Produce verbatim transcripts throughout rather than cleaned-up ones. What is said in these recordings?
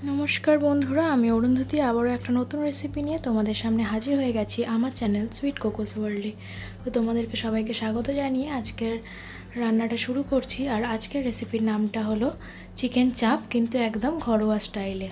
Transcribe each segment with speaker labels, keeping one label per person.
Speaker 1: नमस्कार बंधुरा आमी अरुंधति आबारो एक नतून रेसिपि निये तोमादेर सामने हाजिर हये गेछि आमार चैनल सुइट कोकोस वर्ल्डे। तो तोमादेरके सबाइके स्वागत जानिये आजकेर रान्नाटा शुरू करछि। और आजकेर रेसिपिर नामटा हलो चिकेन चाप, किन्तु एकदम घरोया स्टाइले।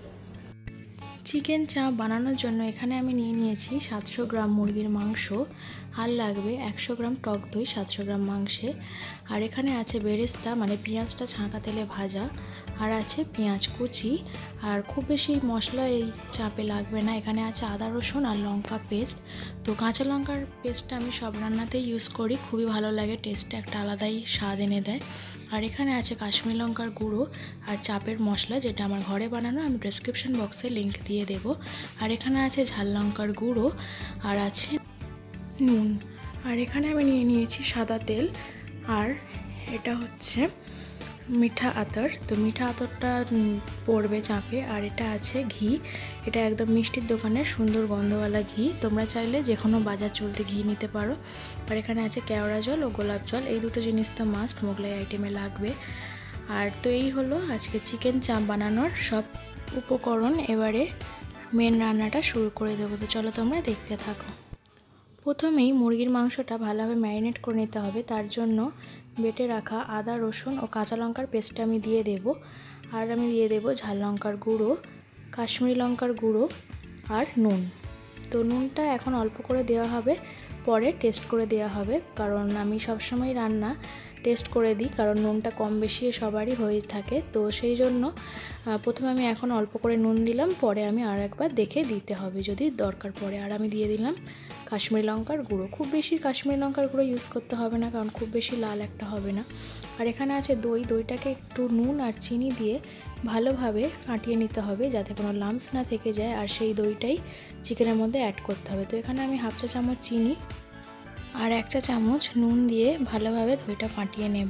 Speaker 1: चिकेन चाप बानानोर जोन्नो एखाने आमी निये नियेछि सातशो ग्राम मुरगिर मांस और लागबे एकशो ग्राम टक दई सातशो ग्राम मांसे। और एखाने आछे बेरेस्ता माने पेঁয়াজটা छाँका तेले भाजा और आछे पेঁয়াজ कुचि। और खूब बेशी मशला এই চাপে লাগবে না। এখানে আছে আদা রসুন আর লঙ্কা পেস্ট। তো কাঁচা লঙ্কার পেস্টটা আমি সব রান্নাতেই ইউজ করি, খুবই ভালো লাগে, টেস্টটা একটা আলাদাই স্বাদ এনে দেয়। আর এখানে আছে কাশ্মীরি লঙ্কার গুঁড়ো আর চাপের মশলা, যেটা আমার ঘরে বানানো, আমি ডেসক্রিপশন বক্সে লিংক দিয়ে দেব। আর এখানে আছে ঝাল লঙ্কার গুঁড়ো আর আছে নুন। আর এখানে আমি নিয়ে নিয়েছি সাদা তেল আর এটা হচ্ছে মিঠা আতর। তো মিঠা আতরটা পড়বে চাপে। আর এটা আছে ঘি, এটা একদম মিষ্টির দোকানের সুন্দর গন্ধওয়ালা ঘি, তোমরা চাইলে যে কোনো বাজার চলতে ঘি নিতে পারো। আর এখানে আছে কেওড়া জল ও গোলাপ জল, এই দুটো জিনিস তো মাস্ট মোগলাই আইটেমে লাগবে। আর তো এই হলো আজকে চিকেন চাপ বানানোর সব উপকরণ। এবারে মেন রান্নাটা শুরু করে দেবো। তো চলো তোমরা দেখতে থাকো। প্রথমেই মুরগির মাংসটা ভালোভাবে ম্যারিনেট করে নিতে হবে। তার জন্য বেটে রাখা আদা রসুন ও কাঁচা লঙ্কার পেস্টটা আমি দিয়ে দেব। আর আমি দিয়ে দেব ঝাল লঙ্কার গুঁড়ো, কাশ্মীরি লঙ্কার গুঁড়ো আর নুন। তো নুনটা এখন অল্প করে দেওয়া হবে, পরে টেস্ট করে দেওয়া হবে, কারণ আমি সবসময় রান্না টেস্ট করে দিই, কারণ নুনটা কম বেশি সবারই হয়ে থাকে। তো সেই জন্য প্রথমে আমি এখন অল্প করে নুন দিলাম, পরে আমি আর একবার দেখে দিতে হবে যদি দরকার পড়ে। আর আমি দিয়ে দিলাম কাশ্মীরি লঙ্কার গুঁড়ো। খুব বেশি কাশ্মীরি লঙ্কার গুঁড়ো ইউজ করতে হবে না, কারণ খুব বেশি লাল একটা হবে না। আর এখানে আছে দই, দইটাকে একটু নুন আর চিনি দিয়ে ভালোভাবে ফাটিয়ে নিতে হবে যাতে কোনো লাম্পস না থেকে যায়। আর সেই দইটাই চিকেনের মধ্যে অ্যাড করতে হবে। তো এখানে আমি হাফ চা চামচ চিনি আর এক চা চামচ নুন দিয়ে ভালোভাবে দইটা ফাটিয়ে নেব।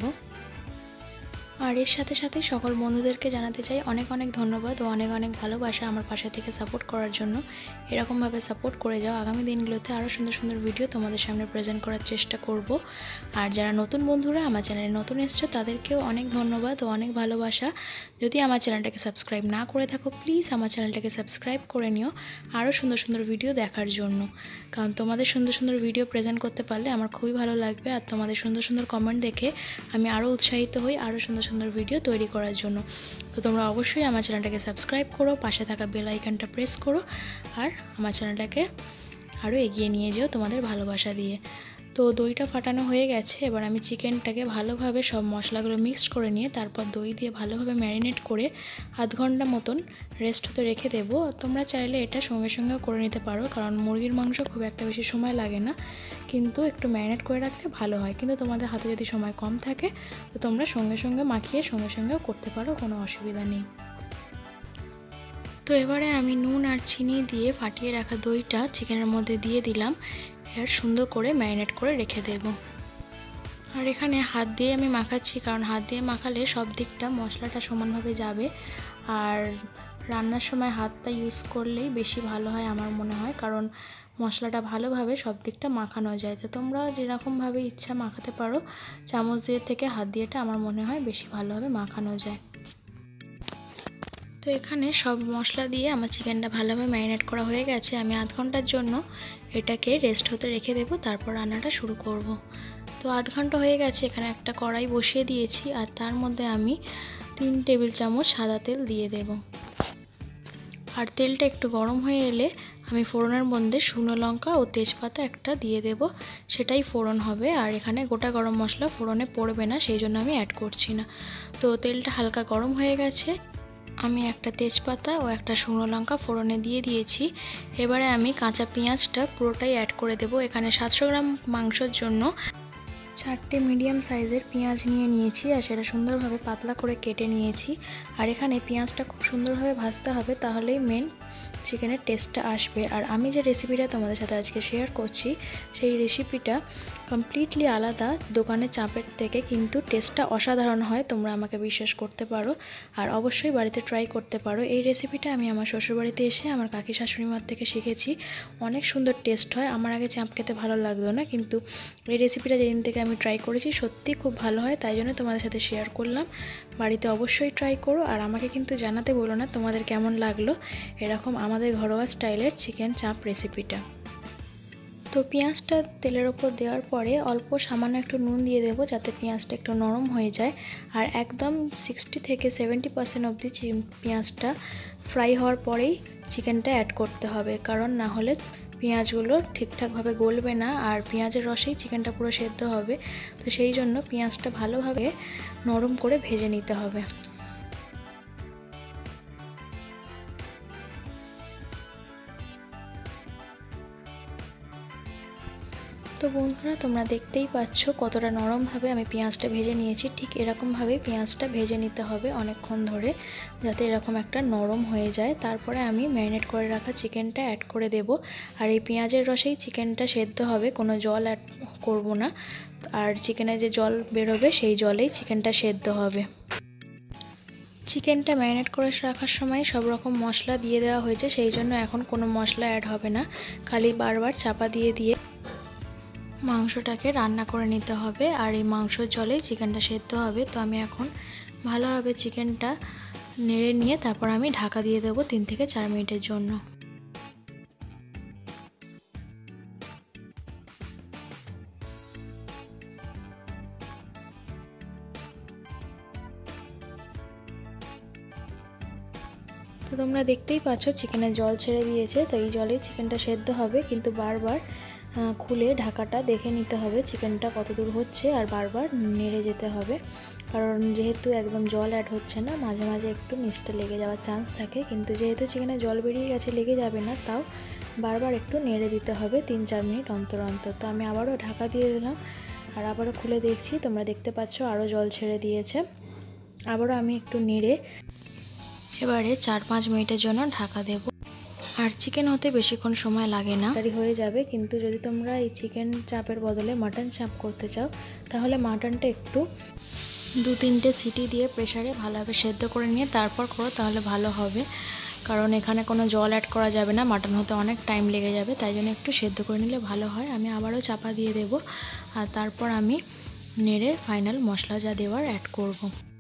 Speaker 1: আর এর সাথে সাথে সকল বন্ধুদেরকে জানাতে চাই অনেক অনেক ধন্যবাদ ও অনেক অনেক ভালোবাসা আমার পাশে থেকে সাপোর্ট করার জন্য। এরকমভাবে সাপোর্ট করে যাও, আগামী দিনগুলোতে আরও সুন্দর সুন্দর ভিডিও তোমাদের সামনে প্রেজেন্ট করার চেষ্টা করব। আর যারা নতুন বন্ধুরা আমার চ্যানেলে নতুন এসছো তাদেরকেও অনেক ধন্যবাদ ও অনেক ভালোবাসা। যদি আমার চ্যানেলটাকে সাবস্ক্রাইব না করে থাকো প্লিজ আমার চ্যানেলটাকে সাবস্ক্রাইব করে নিও আরও সুন্দর সুন্দর ভিডিও দেখার জন্য, কারণ তোমাদের সুন্দর সুন্দর ভিডিও প্রেজেন্ট করতে পারলে আমার খুবই ভালো লাগবে। আর তোমাদের সুন্দর সুন্দর কমেন্ট দেখে আমি আরও উৎসাহিত হই আরও সুন্দর সুন্দর ভিডিও তৈরি করার জন্য। তো তোমরা অবশ্যই আমার চ্যানেলটাকে সাবস্ক্রাইব করো, পাশে থাকা বেল আইকনটা প্রেস করো আর আমার চ্যানেলটাকে আরও এগিয়ে নিয়ে যাও তোমাদের ভালোবাসা দিয়ে। তো দইটা ফাটানো হয়ে গেছে, এবার আমি চিকেনটাকে ভালোভাবে সব মশলাগুলো মিক্সড করে নিয়ে তারপর দই দিয়ে ভালোভাবে ম্যারিনেট করে আধ ঘন্টা মতন রেস্ট হতে রেখে দেবো। তোমরা চাইলে এটা সঙ্গে সঙ্গেও করে নিতে পারো, কারণ মুরগির মাংস খুব একটা বেশি সময় লাগে না, কিন্তু একটু ম্যারিনেট করে রাখলে ভালো হয়। কিন্তু তোমাদের হাতে যদি সময় কম থাকে তো তোমরা সঙ্গে সঙ্গে মাখিয়ে সঙ্গে সঙ্গেও করতে পারো, কোনো অসুবিধা নেই। তো এবারে আমি নুন আর চিনি দিয়ে ফাটিয়ে রাখা দইটা চিকেনের মধ্যে দিয়ে দিলাম, আর সুন্দর করে ম্যারিনেট করে রেখে দেব। আর এখানে হাত দিয়ে আমি মাখাচ্ছি, কারণ হাত দিয়ে মাখালে সব দিকটা মশলাটা সমানভাবে যাবে। আর রান্নার সময় হাতটা ইউজ করলেই বেশি ভালো হয় আমার মনে হয়, কারণ মশলাটা ভালোভাবে সব দিকটা মাখানো যায়। তো তোমরা যেরকমভাবে ইচ্ছা মাখাতে পারো, চামচ দিয়ে থেকে হাত দিয়েটা আমার মনে হয় বেশি ভালোভাবে মাখানো যায়। তো এখানে সব মশলা দিয়ে আমার চিকেনটা ভালোভাবে ম্যারিনেট করা হয়ে গেছে। আমি আধ ঘন্টার জন্য এটাকে রেস্ট হতে রেখে দেবো, তারপর রান্নাটা শুরু করব। তো আধ ঘন্টা হয়ে গেছে, এখানে একটা কড়াই বসিয়ে দিয়েছি আর তার মধ্যে আমি তিন টেবিল চামচ সাদা তেল দিয়ে দেব। আর তেলটা একটু গরম হয়ে এলে আমি ফোড়নের মধ্যে শুকনো লঙ্কা ও তেজপাতা একটা দিয়ে দেব, সেটাই ফোড়ন হবে। আর এখানে গোটা গরম মশলা ফোড়নে পড়বে না, সেই জন্য আমি অ্যাড করছি না। তো তেলটা হালকা গরম হয়ে গেছে, আমি একটা তেজপাতা ও একটা শুকনো লঙ্কা ফোড়নে দিয়ে দিয়েছি। এবারে আমি কাঁচা পেঁয়াজটা পুরোটাই অ্যাড করে দেব। এখানে সাতশো গ্রাম মাংসের জন্য চারটে মিডিয়াম সাইজের পেঁয়াজ নিয়ে নিয়েছি আর সেটা সুন্দরভাবে পাতলা করে কেটে নিয়েছি। আর এখানে পেঁয়াজটা খুব সুন্দরভাবে ভাজতে হবে, তাহলেই মেন চিকেনের টেস্টটা আসবে। আর আমি যে রেসিপিটা তোমাদের সাথে আজকে শেয়ার করছি সেই রেসিপিটা কমপ্লিটলি আলাদা দোকানের চাপের থেকে, কিন্তু টেস্টটা অসাধারণ হয়, তোমরা আমাকে বিশ্বাস করতে পারো আর অবশ্যই বাড়িতে ট্রাই করতে পারো। এই রেসিপিটা আমি আমার শ্বশুরবাড়িতে এসে আমার কাকি শাশুড়িমার থেকে শিখেছি, অনেক সুন্দর টেস্ট হয়। আমার আগে চাপ খেতে ভালো লাগতো না, কিন্তু এই রেসিপিটা যেদিন থেকে আমি ট্রাই করেছি, সত্যি খুব ভালো হয়, তাই জন্য তোমাদের সাথে শেয়ার করলাম। বাড়িতে অবশ্যই ট্রাই করো আর আমাকে কিন্তু জানাতে বলো না তোমাদের কেমন লাগলো এরকম আমাদের ঘরোয়া স্টাইলের চিকেন চাপ রেসিপিটা। তো পেঁয়াজটা তেলের ওপর দেওয়ার পরে অল্প সামান্য একটু নুন দিয়ে দেবো যাতে পেঁয়াজটা একটু নরম হয়ে যায়। আর একদম সিক্সটি থেকে সেভেন্টি পার্সেন্ট অবধি পেঁয়াজটা ফ্রাই হওয়ার পরেই চিকেনটা অ্যাড করতে হবে, কারণ না হলে পেঁয়াজগুলো ঠিকঠাকভাবে গলবে না আর পেঁয়াজের রসেই চিকেনটা পুরো সেদ্ধ হবে। তো সেই জন্য পেঁয়াজটা ভালোভাবে নরম করে ভেজে নিতে হবে। তো বন্ধুরা, তোমরা দেখতেই পাচ্ছ কতটা নরমভাবে আমি পেঁয়াজটা ভেজে নিয়েছি। ঠিক এরকমভাবেই পেঁয়াজটা ভেজে নিতে হবে অনেকক্ষণ ধরে, যাতে এরকম একটা নরম হয়ে যায়। তারপরে আমি ম্যারিনেট করে রাখা চিকেনটা অ্যাড করে দেব। আর এই পেঁয়াজের রসেই চিকেনটা সেদ্ধ হবে, কোনো জল অ্যাড করব না। আর চিকেনে যে জল বেরোবে সেই জলেই চিকেনটা সেদ্ধ হবে। চিকেনটা ম্যারিনেট করে রাখার সময় সব রকম মশলা দিয়ে দেওয়া হয়েছে, সেই জন্য এখন কোনো মশলা অ্যাড হবে না। খালি বারবার চাপা দিয়ে দিয়ে মাংসটাকে রান্না করে নিতে হবে আর এই মাংসর জলেই চিকেনটা সেদ্ধ হবে। তো আমি এখন ভালোভাবে চিকেনটা নেড়ে নিয়ে তারপর আমি ঢাকা দিয়ে দেবো তিন থেকে চার মিনিটের জন্য। তো তোমরা দেখতেই পাচ্ছ চিকেনের জল ছেড়ে দিয়েছে, তো এই জলেই চিকেনটা সেদ্ধ হবে, কিন্তু বারবার খুলে ঢাকাটা দেখে নিতে হবে চিকেনটা কতদূর হচ্ছে আর বারবার নেড়ে যেতে হবে, কারণ যেহেতু একদম জল অ্যাড হচ্ছে না, মাঝে মাঝে একটু নিচটা লেগে যাওয়ার চান্স থাকে। কিন্তু যেহেতু চিকেনে জল বেরিয়ে গেছে লেগে যাবে না, তাও বারবার একটু নেড়ে দিতে হবে তিন চার মিনিট অন্তর অন্তর। তো আমি আবারও ঢাকা দিয়ে দিলাম আর আবারও খুলে দেখছি, তোমরা দেখতে পাচ্ছ আরও জল ছেড়ে দিয়েছে। আবারও আমি একটু নেড়ে এবারে চার পাঁচ মিনিটের জন্য ঢাকা দেব। আর চিকেন হতে বেশিক্ষণ সময় লাগে না, তাড়াতাড়ি হয়ে যাবে। কিন্তু যদি তোমরা এই চিকেন চাপের বদলে মাটন চাপ করতে চাও, তাহলে মাটনটা একটু দু তিনটে সিটি দিয়ে প্রেসারে ভালোভাবে সেদ্ধ করে নিয়ে তারপর করো, তাহলে ভালো হবে। কারণ এখানে কোনো জল অ্যাড করা যাবে না, মাটন হতে অনেক টাইম লেগে যাবে, তাই জন্য একটু সেদ্ধ করে নিলে ভালো হয়। আমি আবারও চাপা দিয়ে দেব আর তারপর আমি নেড়ে ফাইনাল মশলা যা দেওয়ার অ্যাড করব।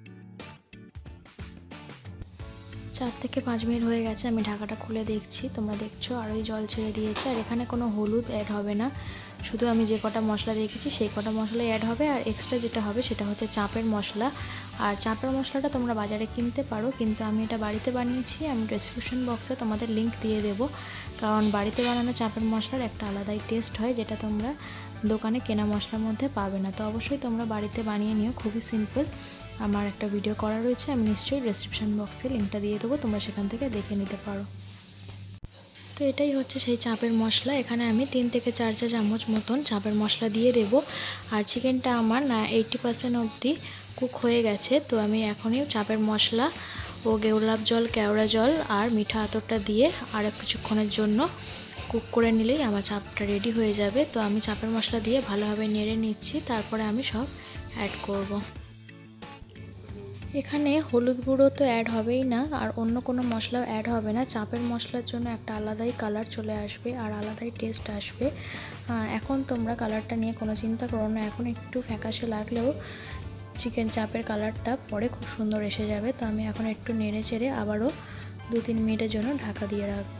Speaker 1: চার থেকে পাঁচ মিনিট হয়ে গেছে, আমি ঢাকাটা খুলে দেখছি, তোমরা দেখছো আরোই জল ছেড়ে দিয়েছে। আর এখানে কোনো হলুদ অ্যাড হবে না, শুধু আমি যে কটা মশলা রেখেছি সেই কটা মশলাই অ্যাড হবে। আর এক্সট্রা যেটা হবে সেটা হচ্ছে চাপের মশলা। আর চাপের মশলাটা তোমরা বাজারে কিনতে পারো, কিন্তু আমি এটা বাড়িতে বানিয়েছি। আমি ডেসক্রিপশন বক্সে তোমাদের লিঙ্ক দিয়ে দেবো, কারণ বাড়িতে বানানো চাপের মশলার একটা আলাদাই টেস্ট হয়, যেটা তোমরা দোকানে কেনা মশলার মধ্যে পাবে না। তো অবশ্যই তোমরা বাড়িতে বানিয়ে নিও, খুবই সিম্পল। আমার একটা ভিডিও করা রয়েছে, আমি নিশ্চয়ই ডেসক্রিপশন বক্সে লিঙ্কটা দিয়ে দেবো, তোমরা সেখান থেকে দেখে নিতে পারো। তো এটাই হচ্ছে সেই চাপের মশলা। এখানে আমি তিন থেকে চার চা চামচ মতন চাপের মশলা দিয়ে দেব। আর চিকেনটা আমার না এইটটি পার্সেন্ট অবধি কুক হয়ে গেছে। তো আমি এখনই চাপের মশলা ও গোলাপ জল, কেওড়া জল আর মিঠা আতরটা দিয়ে আর কিছুক্ষণের জন্য কুক করে নিলেই আমার চাপটা রেডি হয়ে যাবে। তো আমি চাপের মশলা দিয়ে ভালোভাবে নেড়ে নিচ্ছি, তারপরে আমি সব অ্যাড করব। এখানে হলুদ গুঁড়ো তো অ্যাড হবেই না আর অন্য কোনো মশলাও অ্যাড হবে না। চাপের মশলার জন্য একটা আলাদাই কালার চলে আসবে আর আলাদাই টেস্ট আসবে। এখন তোমরা কালারটা নিয়ে কোনো চিন্তা করো না, এখন একটু ফ্যাকাশে লাগলেও চিকেন চাপের কালারটা পরে খুব সুন্দর এসে যাবে। তো আমি এখন একটু নেড়ে চেড়ে আবারও দু তিন মিনিটের জন্য ঢাকা দিয়ে রাখবো।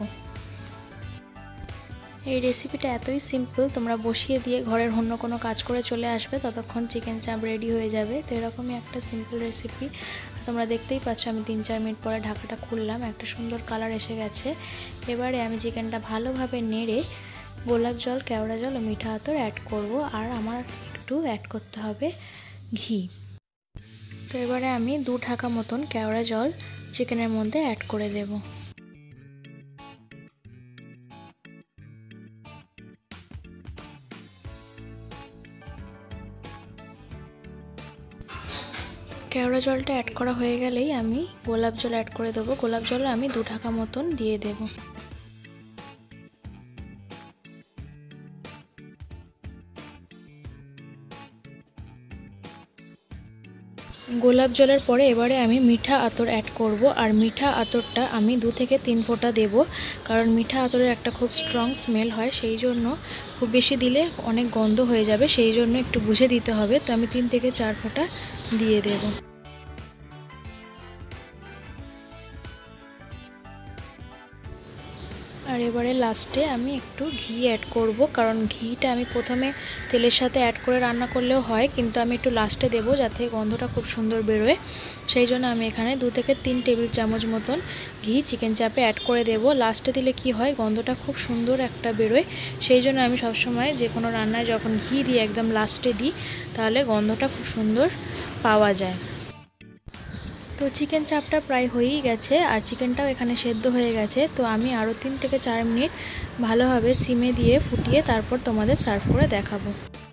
Speaker 1: এই রেসিপিটা এতই সিম্পল, তোমরা বসিয়ে দিয়ে ঘরের অন্য কোনো কাজ করে চলে আসবে, ততক্ষণ চিকেন চাপ রেডি হয়ে যাবে। তো এরকমই একটা সিম্পল রেসিপি। তোমরা দেখতেই পাচ্ছ আমি তিন চার মিনিট পরে ঢাকাটা খুললাম, একটা সুন্দর কালার এসে গেছে। এবারে আমি চিকেনটা ভালোভাবে নেড়ে গোলাপ জল, কেওড়া জল ও মিঠা আতর অ্যাড করব। আর আমার একটু অ্যাড করতে হবে ঘি। তো এবারে আমি দু ঢাকা মতন কেওড়া জল চিকেনের মধ্যে অ্যাড করে দেব। কেওড়া জলটা অ্যাড করা হয়ে গেলেই আমি গোলাপ জল অ্যাড করে দেবো। গোলাপ জল আমি দু ঢাকা মতন দিয়ে দেব। গোলাপ জলের পরে এবারে আমি মিঠা আতর অ্যাড করব। আর মিঠা আতরটা আমি দু থেকে তিন ফোঁটা দেব, কারণ মিঠা আতরের একটা খুব স্ট্রং স্মেল হয়, সেই জন্য খুব বেশি দিলে অনেক গন্ধ হয়ে যাবে, সেই জন্য একটু বুঝে দিতে হবে। তো আমি তিন থেকে চার ফোঁটা দিয়ে দেব। আর এবারে লাস্টে আমি একটু ঘি অ্যাড করব, কারণ ঘিটা আমি প্রথমে তেলের সাথে অ্যাড করে রান্না করলেও হয়, কিন্তু আমি একটু লাস্টে দেব যাতে গন্ধটা খুব সুন্দর বেরোয়। সেই জন্য আমি এখানে দু থেকে তিন টেবিল চামচ মতন ঘি চিকেন চাপে অ্যাড করে দেব। লাস্টে দিলে কি হয়, গন্ধটা খুব সুন্দর একটা বেরোয়, সেই জন্য আমি সবসময় যে কোনো রান্নায় যখন ঘি দিই একদম লাস্টে দিই, তাহলে গন্ধটা খুব সুন্দর পাওয়া যায়। তো চিকেন চাপটা প্রায় হয়েই গেছে, আর চিকেনটাও এখানে সেদ্ধ হয়ে গেছে। তো আমি আরও তিন থেকে চার মিনিট ভালোভাবে সিমে দিয়ে ফুটিয়ে তারপর তোমাদের সার্ভ করে দেখাবো।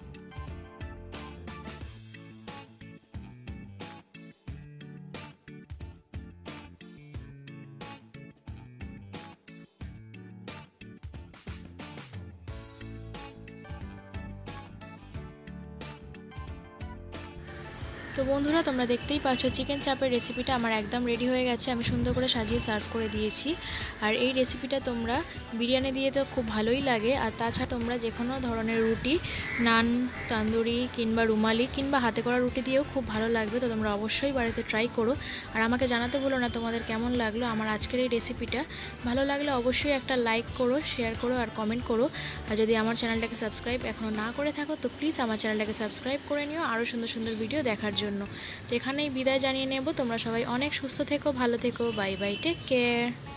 Speaker 1: তো বন্ধুরা, তোমরা দেখতেই পাচ্ছ চিকেন চাপের রেসিপিটা আমার একদম রেডি হয়ে গেছে। আমি সুন্দর করে সাজিয়ে সার্ভ করে দিয়েছি। আর এই রেসিপিটা তোমরা বিরিয়ানি দিয়ে তো খুব ভালোই লাগে, আর তাছাড়া তোমরা যে কোনো ধরনের রুটি, নান, তান্দুরি কিংবা রুমালি কিংবা হাতে করা রুটি দিয়েও খুব ভালো লাগবে। তো তোমরা অবশ্যই বাড়িতে ট্রাই করো, আর আমাকে জানাতে ভুলো না তোমাদের কেমন লাগলো আমার আজকের এই রেসিপিটা। ভালো লাগলে অবশ্যই একটা লাইক করো, শেয়ার করো আর কমেন্ট করো। আর যদি আমার চ্যানেলটাকে সাবস্ক্রাইব এখনও না করে থাকো তো প্লিজ আমার চ্যানেলটাকে সাবস্ক্রাইব করে নিও আরও সুন্দর সুন্দর ভিডিও দেখার জন্য। তো এখানেই বিদায় জানিয়ে নেব। তোমরা সবাই অনেক সুস্থ থেকো, ভালো থেকো, বাই বাই, টেক কেয়ার।